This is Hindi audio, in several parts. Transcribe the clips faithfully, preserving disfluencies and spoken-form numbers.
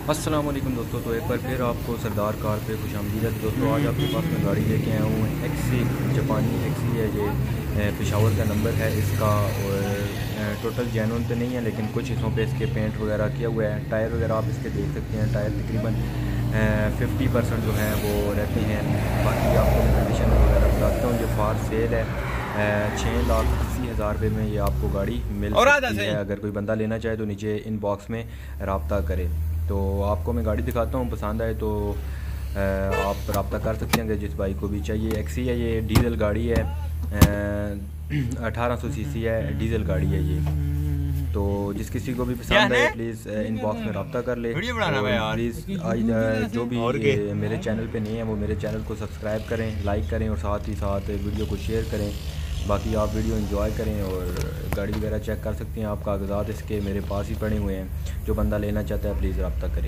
अस्सलाम वालेकुम दोस्तों। तो एक बार फिर आपको सरदार कार पे खुश आमदीद है। दोस्तों आज आपके पास मैं गाड़ी लेके आया हूँ एक्सी, जापानी एक्सी है ये, पेशावर का नंबर है इसका। और टोटल जैनुन तो नहीं है, लेकिन कुछ हिस्सों पे इसके पेंट वगैरह किया हुआ है। टायर वगैरह आप इसके देख सकते हैं, टायर तकरीबन फिफ्टी परसेंट जो हैं वो रहते हैं। बाकी आपको कंडीशन वगैरह बताता हूँ। ये फार सेल है, छः लाख अस्सी हज़ार रुपये में ये आपको गाड़ी मिल सकती है। अगर कोई बंदा लेना चाहे तो नीचे इनबॉक्स में रब्ता करे। तो आपको मैं गाड़ी दिखाता हूँ, पसंद आए तो आप रब्ता कर सकते हैं। जिस बाइक को भी चाहिए। एक्सी है ये, डीज़ल गाड़ी है, अठारह सौ सी सी है, डीज़ल गाड़ी है ये। तो जिस किसी को भी पसंद आए प्लीज़ इनबॉक्स में रब्ता कर ले। प्लीज़ आज जो भी मेरे चैनल पे नहीं है वो मेरे चैनल को सब्सक्राइब करें, लाइक करें और साथ ही साथ वीडियो को शेयर करें। बाकी आप वीडियो एंजॉय करें और गाड़ी वगैरह चेक कर सकते हैं। आप कागजात इसके मेरे पास ही पड़े हुए हैं। जो बंदा लेना चाहता है प्लीज़ रब्ता करें।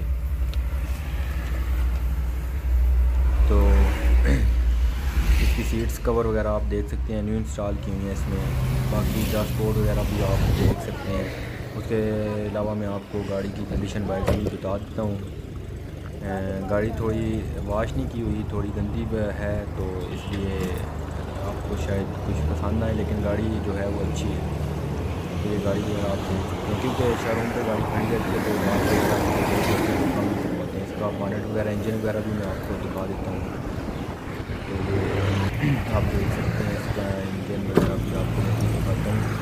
तो इसकी सीट्स कवर वगैरह आप देख सकते हैं, न्यू इंस्टॉल की हुई हैं इसमें। बाकी डैशबोर्ड वगैरह भी आप देख सकते हैं। उसके अलावा मैं आपको गाड़ी की कंडीशन बाइक की बता देता हूँ। गाड़ी थोड़ी वाश नहीं की हुई, थोड़ी गंदी है, तो इसलिए आपको शायद कुछ पसंद आए, लेकिन गाड़ी जो है वो अच्छी है। तो ये गाड़ी जो है आप देख सकते हैं, क्योंकि शोरूम पे गाड़ी खड़ी रहती है तो वहाँ पे कम करवाते हैं। इसका बॉनेट वगैरह, इंजन वगैरह भी मैं आपको दिखा देता हूँ। तो ये आप देख सकते हैं, इसका इंजन वगैरह भी आपको मैं दिखाता हूँ।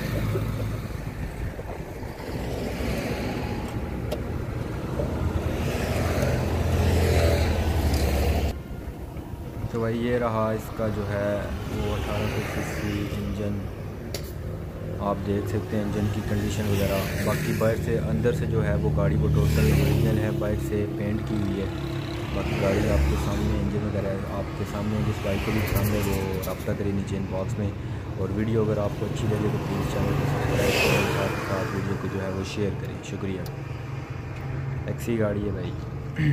तो भाई ये रहा इसका जो है वो अठारह सौ सी सी इंजन, आप देख सकते हैं इंजन की कंडीशन वगैरह। बाकी बाहर से अंदर से जो है वो गाड़ी वो टोटल ओरिजिनल है, बाहर से पेंट की हुई है। बाकी गाड़ी आपके सामने, इंजन वगैरह आपके सामने। जिस बाइक को भी सामने वो रब्ता करें नीचे इनबॉक्स में। और वीडियो अगर आपको अच्छी लगे तो प्लीज़ चैनल को सब्सक्राइब करें, साथ साथ वीडियो को जो है वो शेयर करें। शुक्रिया। एक्सी गाड़ी है भाई।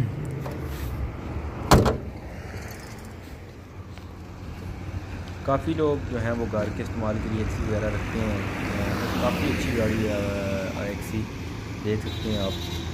काफ़ी लोग जो हैं वो घर के इस्तेमाल के लिए एक्सी वगैरह रखते हैं। काफ़ी अच्छी गाड़ी है एक्सी, देख सकते हैं आप।